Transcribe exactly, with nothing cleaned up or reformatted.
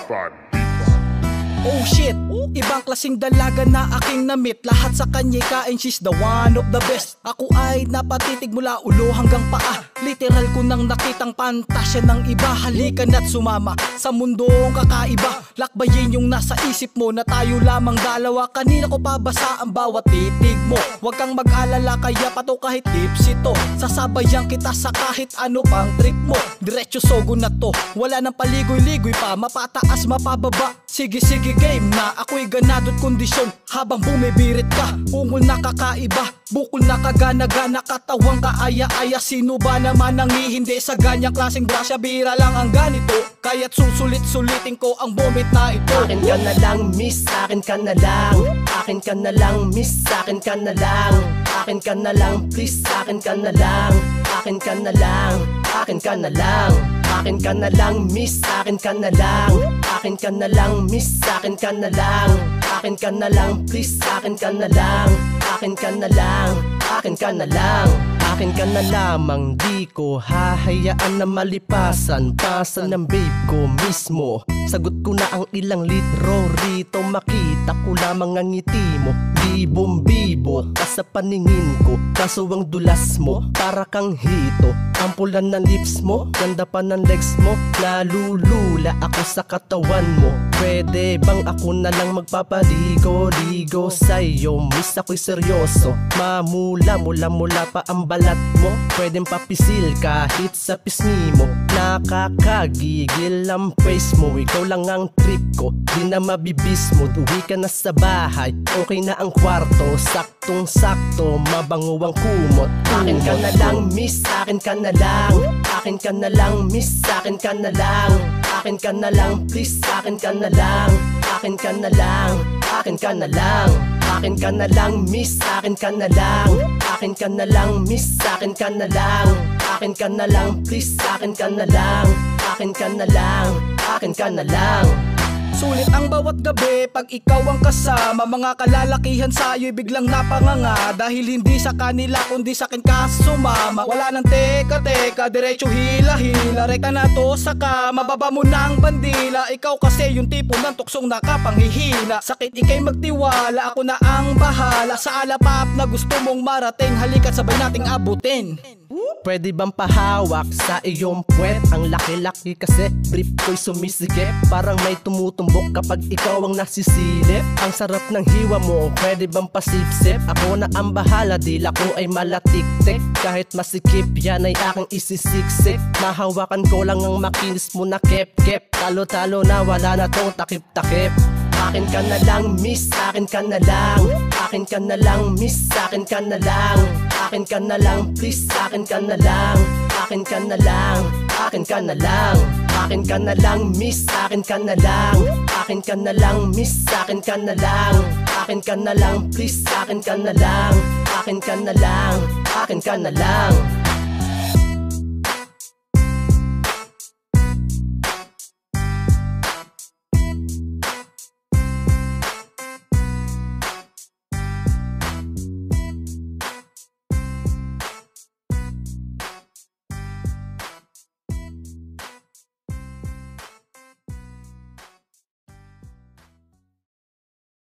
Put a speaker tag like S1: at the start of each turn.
S1: Oh shit, ibang klaseng dalaga na aking namit. Lahat sa kanya'y kain, she's the one of the best. Ako ay napatitig mula ulo hanggang paa. Literal ko nang nakitang pantasya ng iba. Halika na't sumama sa mundong kakaiba. Lakbayin yung nasa isip mo na tayo lamang dalawa. Kanina ko pabasa ang bawat titig mo. Huwag kang mag-alala kaya pato kahit tips ito. Sasabayan kita sa kahit ano pang trip mo. Diretso sogo na to, wala nang paligoy-ligoy pa. Mapataas, mapababa, sige sige game na. Ako'y ganado't kondisyon habang bumibirit ka. Ungol na kakaiba, bukol na kagana-gana, katawang kaaya-aya. Sino ba naman ang hihindi sa ganyang klaseng grasya? Bira lang ang ganito, kaya't susulit-sulitin ko ang vomit na ito.
S2: Akin ka na lang miss, akin ka na lang. Akin ka na lang miss, akin ka na lang. Akin ka na lang please, akin ka na lang. Akin ka na lang, akin ka na lang. Akin ka na lang miss, akin ka na lang. Akin ka na lang miss, akin ka na lang. Akin ka na lang please, akin ka na lang. Akin ka na lang, akin ka na lang. Akin ka na lamang, di ko hahayaan na malipasan. Pasan ng babe ko mismo. Sagot ko na ang ilang litro rito. Makita ko lamang ang ngiti mo. Bibong-bibo ka sa paningin ko. Kaso ang dulas mo, para kang hito. Ang pula ng lips mo, ganda pa ng legs mo. Nalulula ako sa katawan mo. Pwede bang ako na lang magpapaligo-ligo sa'yo? Miss, ako'y seryoso. Mamula-mula-mula pa ang balat mo. Pwedeng papisil kahit sa pisngi mo. Nakakagigil ang face mo. Ikaw lang ang trip ko, di na mabibis mo. Uwi ka na sa bahay, okay na ang kwarto. Saktong-sakto, mabango ang kumot. Akin ka na lang miss, akin ka na lang. Akin ka na lang miss, akin ka na lang. Akin ka na lang please, akin ka na lang. Akin ka na lang, akin ka na lang. Akin ka na lang miss, akin ka na lang. Akin ka na lang miss, akin ka na lang. Akin ka na lang please, akin ka na lang. Akin ka na lang, akin ka na lang.
S1: Sulit ang bawat gabi pag ikaw ang kasama. Mga kalalakihan sa'yo'y biglang napanganga. Dahil hindi sa kanila kundi sa akin ka sumama. Wala nang teka-teka, diretso hila-hila. Rekta na to sa kama, baba mo ng bandila. Ikaw kasi yung tipo ng tuksong nakapanghihina. Sakit ikay magtiwala, ako na ang bahala. Sa alapap na gusto mong marating, halika't sabay nating abutin.
S2: Pwede bang pahawak sa iyong puwet? Ang laki-laki kasi brief ko'y sumisikip. Parang may tumutumbok kapag ikaw ang nasisilip. Ang sarap ng hiwa mo, pwede bang pasipsip? Ako na ang bahala, dila ko ay malatik-tik. Kahit masikip, yan ay aking isisiksik. Mahawakan ko lang ang makinis mo na kep-kep. Talo-talo na, wala na tong takip-takip. Akin ka na lang miss, akin ka na lang. Akin ka na lang miss, akin ka na lang. Akin ka na lang please, akin ka na lang. Akin ka na lang, akin ka na lang. Akin ka na lang miss, akin ka na lang. Akin ka na lang miss, akin ka na lang. Akin ka na lang please, akin ka na lang. Akin ka na lang, akin ka na lang.